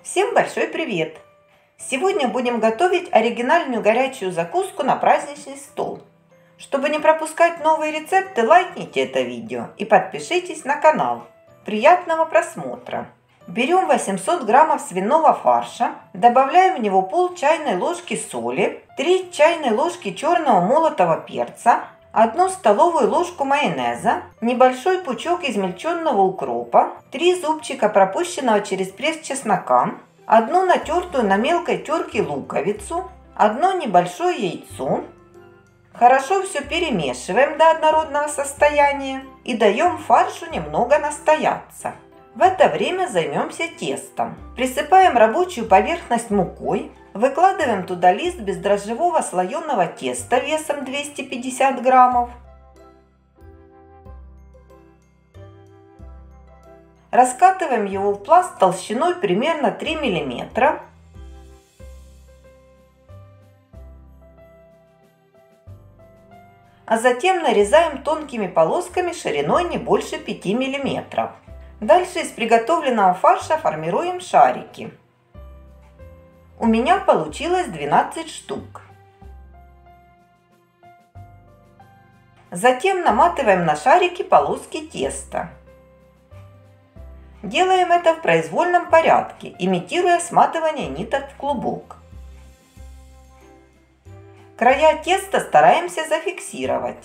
Всем большой привет! Сегодня будем готовить оригинальную горячую закуску на праздничный стол. Чтобы не пропускать новые рецепты, лайкните это видео и подпишитесь на канал. Приятного просмотра! Берем 800 граммов свиного фарша, добавляем в него пол чайной ложки соли, 3 чайные ложки черного молотого перца, 1 столовую ложку майонеза, небольшой пучок измельченного укропа, 3 зубчика пропущенного через пресс чеснока, 1 натертую на мелкой терке луковицу, 1 небольшое яйцо. Хорошо все перемешиваем до однородного состояния и даем фаршу немного настояться. В это время займемся тестом. Присыпаем рабочую поверхность мукой. Выкладываем туда лист бездрожжевого слоеного теста весом 250 граммов. Раскатываем его в пласт толщиной примерно 3 мм. А затем нарезаем тонкими полосками шириной не больше 5 мм. Дальше из приготовленного фарша формируем шарики. У меня получилось 12 штук. Затем наматываем на шарики полоски теста. Делаем это в произвольном порядке, имитируя сматывание ниток в клубок. Края теста стараемся зафиксировать.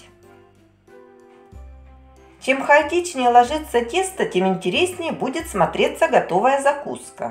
Чем хаотичнее ложится тесто, тем интереснее будет смотреться готовая закуска.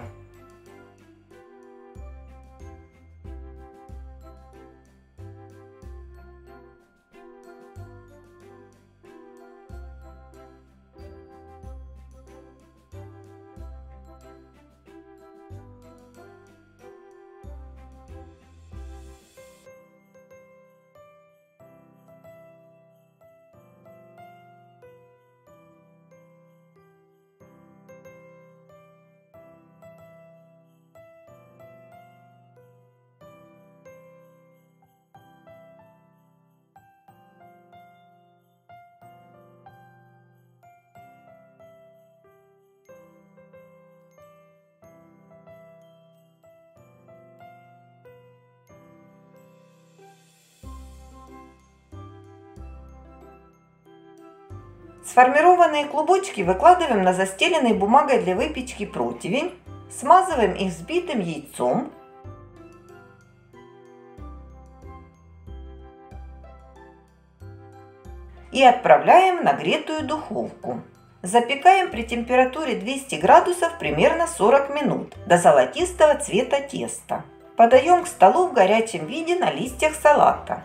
Сформированные клубочки выкладываем на застеленный бумагой для выпечки противень, смазываем их взбитым яйцом и отправляем в нагретую духовку. Запекаем при температуре 200 градусов примерно 40 минут до золотистого цвета теста. Подаем к столу в горячем виде на листьях салата.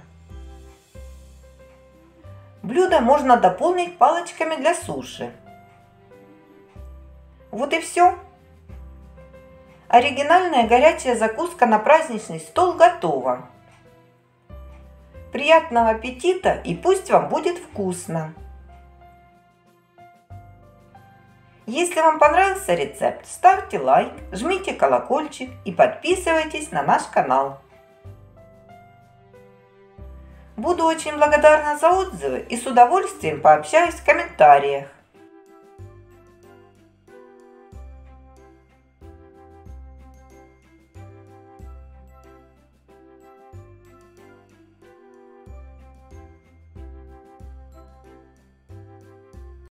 Блюдо можно дополнить палочками для суши. Вот и все. Оригинальная горячая закуска на праздничный стол готова. Приятного аппетита и пусть вам будет вкусно! Если вам понравился рецепт, ставьте лайк, жмите колокольчик и подписывайтесь на наш канал. Буду очень благодарна за отзывы и с удовольствием пообщаюсь в комментариях.